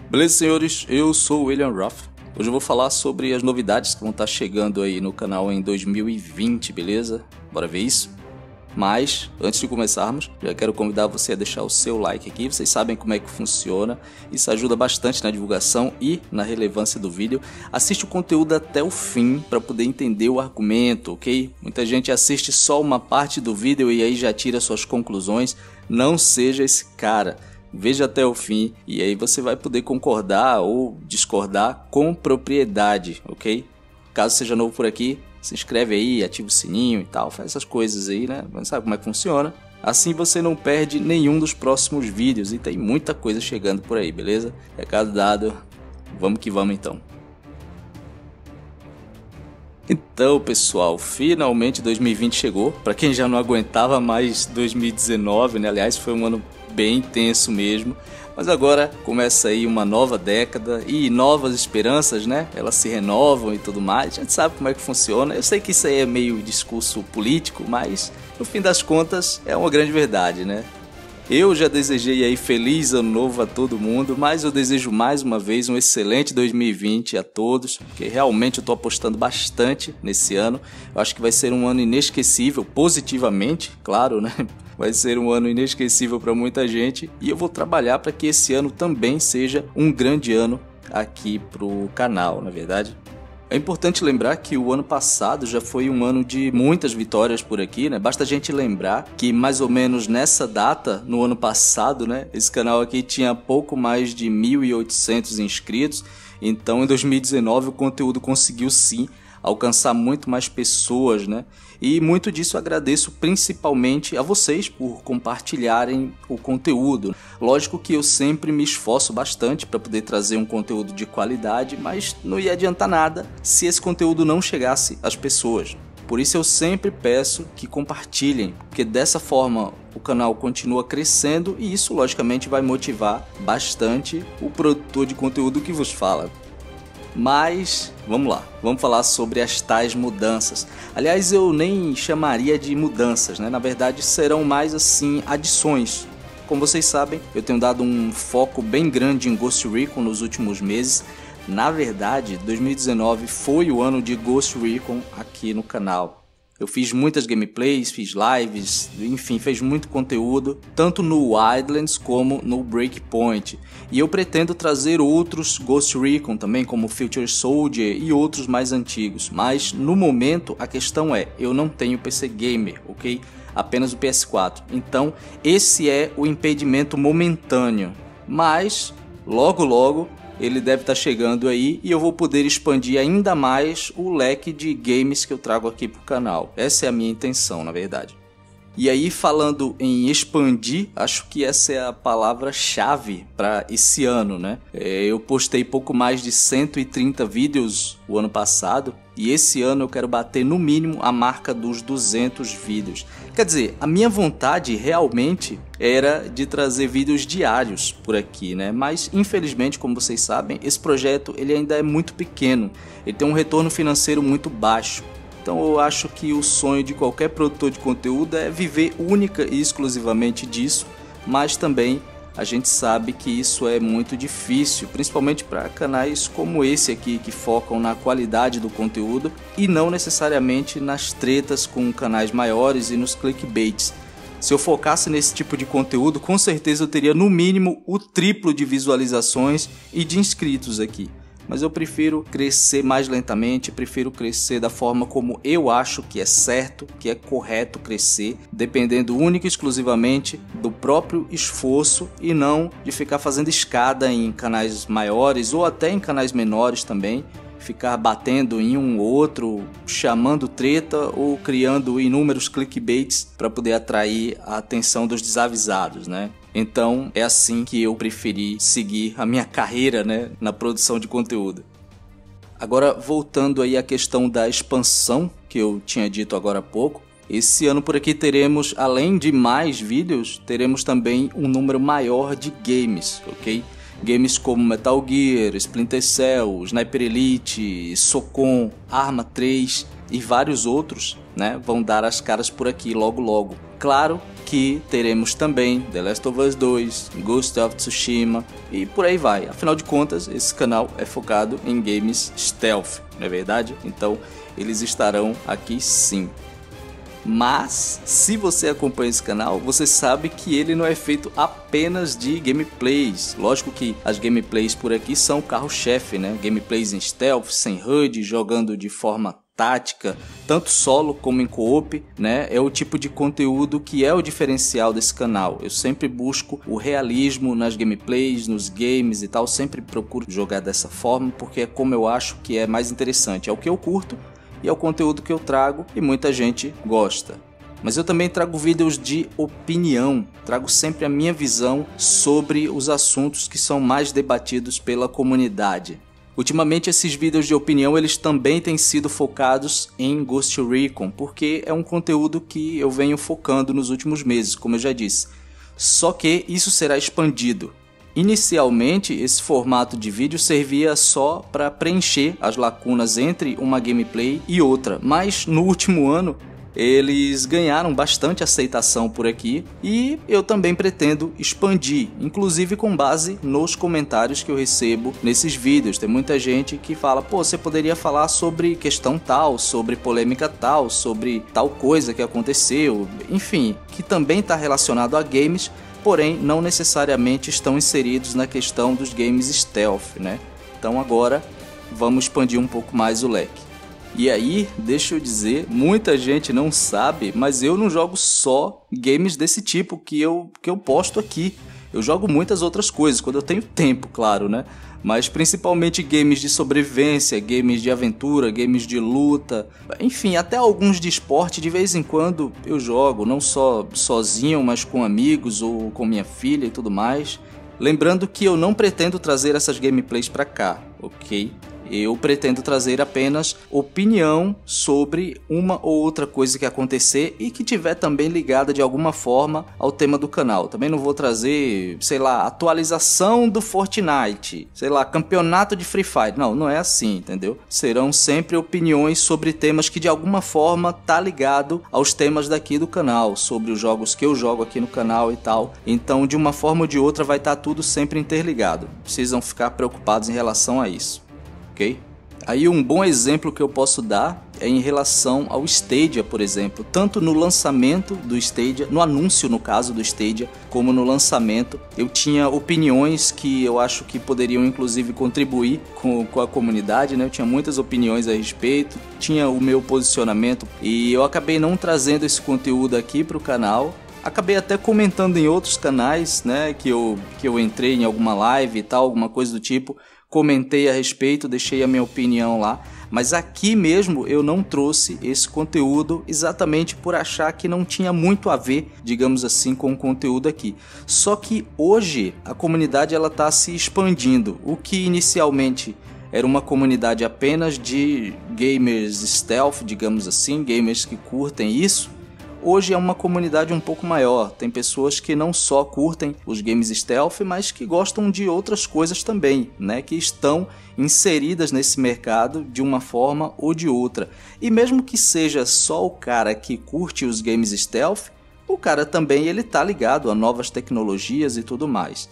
Beleza, senhores? Eu sou o William Ruff. Hoje eu vou falar sobre as novidades que vão estar chegando aí no canal em 2020, beleza? Bora ver isso? Mas, antes de começarmos, já quero convidar você a deixar o seu like aqui. Vocês sabem como é que funciona. Isso ajuda bastante na divulgação e na relevância do vídeo. Assiste o conteúdo até o fim para poder entender o argumento, ok? Muita gente assiste só uma parte do vídeo e aí já tira suas conclusões. Não seja esse cara. Veja até o fim e aí você vai poder concordar ou discordar com propriedade, ok? Caso seja novo por aqui, se inscreve aí, ativa o sininho e tal, faz essas coisas aí, né? Você sabe como é que funciona. Assim você não perde nenhum dos próximos vídeos e tem muita coisa chegando por aí, beleza? Recado dado, vamos que vamos então. Então, pessoal, finalmente 2020 chegou. Para quem já não aguentava mais 2019, né? Aliás, foi um ano bem intenso mesmo. Mas agora começa aí uma nova década e novas esperanças, né? Elas se renovam e tudo mais. A gente sabe como é que funciona. Eu sei que isso aí é meio discurso político, mas no fim das contas é uma grande verdade, né? Eu já desejei aí feliz ano novo a todo mundo, mas eu desejo mais uma vez um excelente 2020 a todos, porque realmente eu tô apostando bastante nesse ano. Eu acho que vai ser um ano inesquecível, positivamente, claro, né? Vai ser um ano inesquecível para muita gente e eu vou trabalhar para que esse ano também seja um grande ano aqui pro canal, na verdade. É importante lembrar que o ano passado já foi um ano de muitas vitórias por aqui, né? Basta a gente lembrar que mais ou menos nessa data, no ano passado, né? Esse canal aqui tinha pouco mais de 1.800 inscritos. Então em 2019 o conteúdo conseguiu sim alcançar muito mais pessoas, né? E muito disso agradeço principalmente a vocês por compartilharem o conteúdo. Lógico que eu sempre me esforço bastante para poder trazer um conteúdo de qualidade, mas não ia adiantar nada se esse conteúdo não chegasse às pessoas. Por isso eu sempre peço que compartilhem, porque dessa forma o canal continua crescendo e isso logicamente vai motivar bastante o produtor de conteúdo que vos fala. Mas vamos lá, vamos falar sobre as tais mudanças. Aliás, eu nem chamaria de mudanças, né? Na verdade serão mais assim adições. Como vocês sabem, eu tenho dado um foco bem grande em Ghost Recon nos últimos meses. Na verdade, 2019 foi o ano de Ghost Recon aqui no canal. Eu fiz muitas gameplays, fiz lives, enfim, fiz muito conteúdo, tanto no Wildlands como no Breakpoint. E eu pretendo trazer outros Ghost Recon também, como Future Soldier e outros mais antigos. Mas no momento a questão é, eu não tenho PC Gamer, ok? Apenas o PS4. Então esse é o impedimento momentâneo. Mas logo logo ele deve estar chegando aí e eu vou poder expandir ainda mais o leque de games que eu trago aqui para o canal. Essa é a minha intenção, na verdade. E aí, falando em expandir, acho que essa é a palavra-chave para esse ano, né? Eu postei pouco mais de 130 vídeos o ano passado e esse ano eu quero bater no mínimo a marca dos 200 vídeos. Quer dizer, a minha vontade realmente era de trazer vídeos diários por aqui, né? Mas infelizmente, como vocês sabem, esse projeto ele ainda é muito pequeno, ele tem um retorno financeiro muito baixo. Então eu acho que o sonho de qualquer produtor de conteúdo é viver única e exclusivamente disso, mas também a gente sabe que isso é muito difícil, principalmente para canais como esse aqui que focam na qualidade do conteúdo e não necessariamente nas tretas com canais maiores e nos clickbaits. Se eu focasse nesse tipo de conteúdo, com certeza eu teria no mínimo o triplo de visualizações e de inscritos aqui. Mas eu prefiro crescer mais lentamente, prefiro crescer da forma como eu acho que é certo, que é correto crescer, dependendo única e exclusivamente do próprio esforço e não de ficar fazendo escada em canais maiores ou até em canais menores também, ficar batendo em um ou outro, chamando treta ou criando inúmeros clickbaits para poder atrair a atenção dos desavisados, né? Então é assim que eu preferi seguir a minha carreira, né, na produção de conteúdo. Agora voltando aí à questão da expansão que eu tinha dito agora há pouco, esse ano por aqui teremos, além de mais vídeos, teremos também um número maior de games, ok? games como Metal Gear, Splinter Cell, Sniper Elite, Socom, Arma 3 e vários outros, né, vão dar as caras por aqui logo logo. Claro que teremos também The Last of Us 2, Ghost of Tsushima e por aí vai. Afinal de contas, esse canal é focado em games stealth, não é verdade? Então eles estarão aqui sim. Mas, se você acompanha esse canal, você sabe que ele não é feito apenas de gameplays. Lógico que as gameplays por aqui são o carro-chefe, né? Gameplays em stealth, sem HUD, jogando de forma tática, tanto solo como em co-op, né? É o tipo de conteúdo que é o diferencial desse canal. Eu sempre busco o realismo nas gameplays, nos games e tal, sempre procuro jogar dessa forma, porque é como eu acho que é mais interessante, é o que eu curto e é o conteúdo que eu trago e muita gente gosta. Mas eu também trago vídeos de opinião, trago sempre a minha visão sobre os assuntos que são mais debatidos pela comunidade. Ultimamente esses vídeos de opinião eles também têm sido focados em Ghost Recon, porque é um conteúdo que eu venho focando nos últimos meses, como eu já disse. Só que isso será expandido. Inicialmente esse formato de vídeo servia só para preencher as lacunas entre uma gameplay e outra, mas no último ano eles ganharam bastante aceitação por aqui e eu também pretendo expandir, inclusive com base nos comentários que eu recebo nesses vídeos. Tem muita gente que fala, pô, você poderia falar sobre questão tal, sobre polêmica tal, sobre tal coisa que aconteceu, enfim, que também está relacionado a games, porém não necessariamente estão inseridos na questão dos games stealth, né? Então agora vamos expandir um pouco mais o leque. E aí, deixa eu dizer, muita gente não sabe, mas eu não jogo só games desse tipo que eu posto aqui. Eu jogo muitas outras coisas, quando eu tenho tempo, claro, né? Mas principalmente games de sobrevivência, games de aventura, games de luta, enfim, até alguns de esporte de vez em quando eu jogo, não só sozinho, mas com amigos ou com minha filha e tudo mais. Lembrando que eu não pretendo trazer essas gameplays pra cá, ok? Eu pretendo trazer apenas opinião sobre uma ou outra coisa que acontecer e que tiver também ligada de alguma forma ao tema do canal. Também não vou trazer, sei lá, atualização do Fortnite, sei lá, campeonato de Free Fire. Não, não é assim, entendeu? Serão sempre opiniões sobre temas que de alguma forma tá ligado aos temas daqui do canal, sobre os jogos que eu jogo aqui no canal e tal. Então, de uma forma ou de outra vai estar tudo sempre interligado. Precisam ficar preocupados em relação a isso. Ok? Aí um bom exemplo que eu posso dar é em relação ao Stadia, por exemplo. Tanto no lançamento do Stadia, no anúncio no caso do Stadia, como no lançamento, eu tinha opiniões que eu acho que poderiam inclusive contribuir com a comunidade, né? Eu tinha muitas opiniões a respeito, tinha o meu posicionamento e eu acabei não trazendo esse conteúdo aqui para o canal. Acabei até comentando em outros canais, né, que eu entrei em alguma live e tal, alguma coisa do tipo. Comentei a respeito, deixei a minha opinião lá, mas aqui mesmo eu não trouxe esse conteúdo exatamente por achar que não tinha muito a ver, digamos assim, com o conteúdo aqui. Só que hoje a comunidade ela está se expandindo, o que inicialmente era uma comunidade apenas de gamers stealth, digamos assim, gamers que curtem isso. Hoje é uma comunidade um pouco maior, tem pessoas que não só curtem os games stealth, mas que gostam de outras coisas também, né? Que estão inseridas nesse mercado de uma forma ou de outra. E mesmo que seja só o cara que curte os games stealth, o cara também ele tá ligado a novas tecnologias e tudo mais.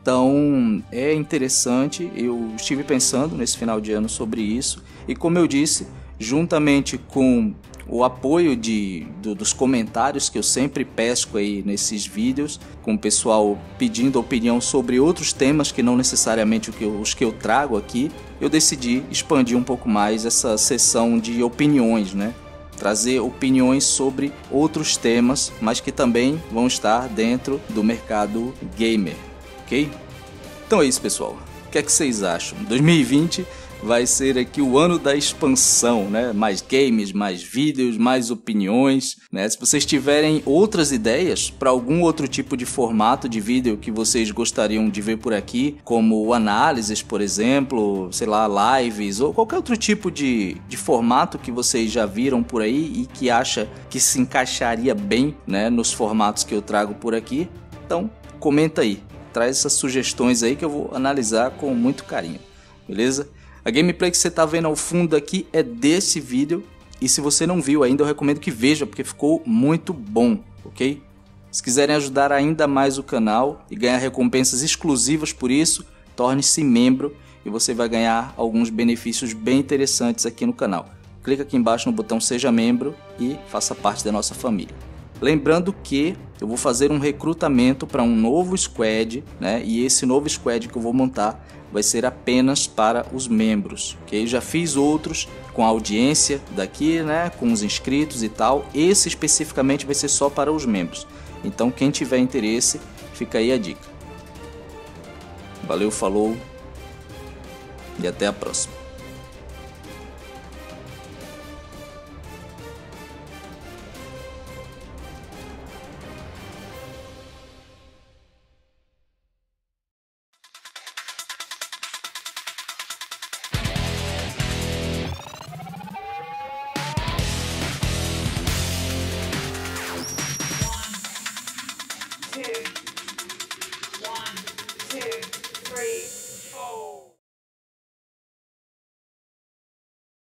Então é interessante, eu estive pensando nesse final de ano sobre isso, e como eu disse, juntamente com o apoio dos comentários que eu sempre pesco aí nesses vídeos, com o pessoal pedindo opinião sobre outros temas que não necessariamente os que eu trago aqui, eu decidi expandir um pouco mais essa seção de opiniões, né? Trazer opiniões sobre outros temas, mas que também vão estar dentro do mercado gamer, ok? Então é isso, pessoal. O que é que vocês acham? 2020 vai ser aqui o ano da expansão, né? Mais games, mais vídeos, mais opiniões, né? Se vocês tiverem outras ideias para algum outro tipo de formato de vídeo que vocês gostariam de ver por aqui, como análises, por exemplo, sei lá, lives ou qualquer outro tipo de formato que vocês já viram por aí e que acha que se encaixaria bem, né, nos formatos que eu trago por aqui, então comenta aí. traz essas sugestões aí que eu vou analisar com muito carinho, beleza? A gameplay que você tá vendo ao fundo aqui é desse vídeo, e se você não viu ainda eu recomendo que veja, porque ficou muito bom, ok? Se quiserem ajudar ainda mais o canal e ganhar recompensas exclusivas por isso, torne-se membro e você vai ganhar alguns benefícios bem interessantes aqui no canal. Clica aqui embaixo no botão Seja Membro e faça parte da nossa família. Lembrando que eu vou fazer um recrutamento para um novo squad, né? E esse novo squad que eu vou montar vai ser apenas para os membros, ok? Já fiz outros com a audiência daqui, né? Com os inscritos e tal. Esse especificamente vai ser só para os membros. Então quem tiver interesse, fica aí a dica. Valeu, falou e até a próxima.